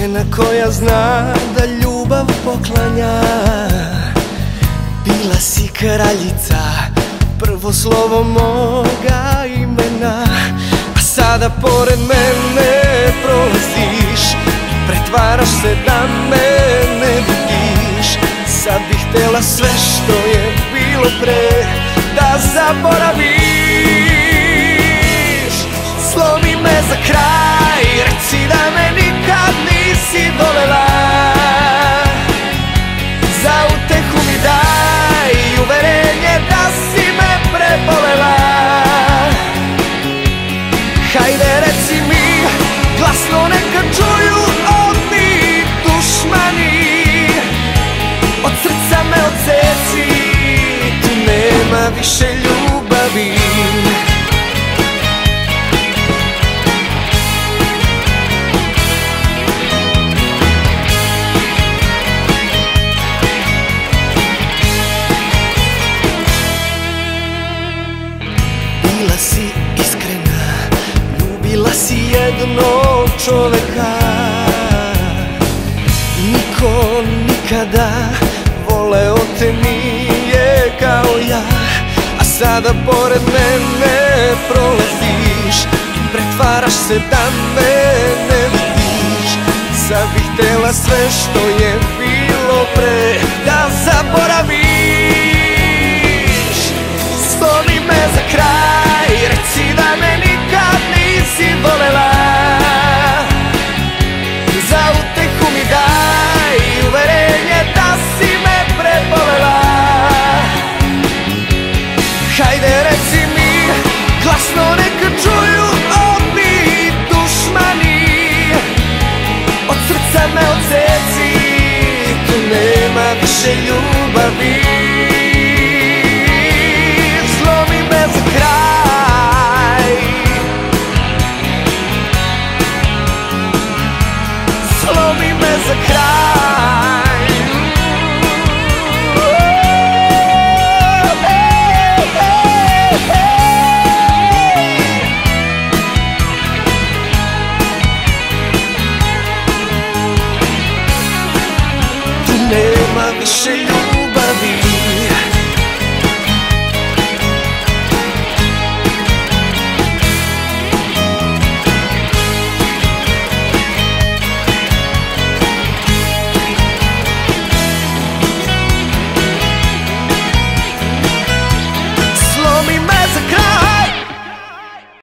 Žena koja zna da ljubav poklanja. Bila si kraljica, prvo slovo moga imena. A sada pored mene prolaziš, pretvaraš se da me ne vidiš. Sad bih htjela sve što je bilo pre da zaboraviš. Slomi me za kraj, reci da me nikad nisi volela. Za utehu mi daj uverenje da si me prebolela. Hajde reci mi, glasno neka čuju oni dušmani. Od srca me odseci, tu nema više ljubavi. Bila si iskrena, ljubila si jednog čoveka. Niko nikada voleo te nije kao ja. A sada pored mene prolaziš, pretvaraš se da me ne vidiš. Sad bih htjela sve što je bilo pre da zaboraviš. Slomi me za kraj, reci da me nikad nisi volela. Za utehu mi daj uverenje da si me prebolela. Hajde reci mi, glasno neka čuju oni dušmani. Od srca me odseci, tu nema više ljubavi.